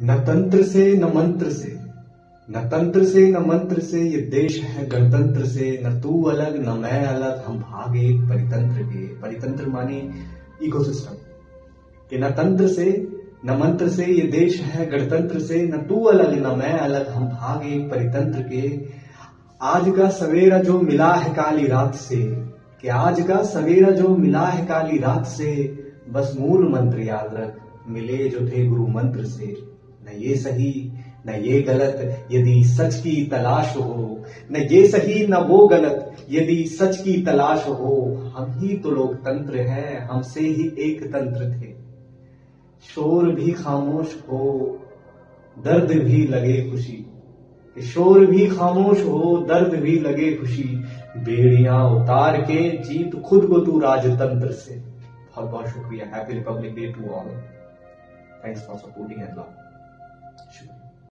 न तंत्र से न मंत्र से, न तंत्र से न मंत्र से, ये देश है गणतंत्र से। न तू अलग न मैं अलग, हम भाग एक परितंत्र के। परितंत्र माने इकोसिस्टम। कि न तंत्र से न मंत्र से, ये देश है गणतंत्र से। न तू अलग न मैं अलग, हम भाग एक परितंत्र के। आज का सवेरा जो मिला है काली रात से, कि आज का सवेरा जो मिला है काली रात से, बस मूल मंत्र याद रख, मिले जो थे गुरु मंत्र से। न ये सही न ये गलत, यदि सच की तलाश हो, न ये सही न वो गलत, यदि सच की तलाश हो। हम ही तो लोकतंत्र हैं, हमसे ही एक तंत्र थे। शोर भी खामोश हो, दर्द भी लगे खुशी। शोर भी खामोश हो, दर्द भी लगे खुशी। बेड़ियां उतार के जीत खुद को तू राजतंत्र से। बहुत बहुत शुक्रिया। Happy republic day to all. Thanks for supporting and love. शुक्रिया।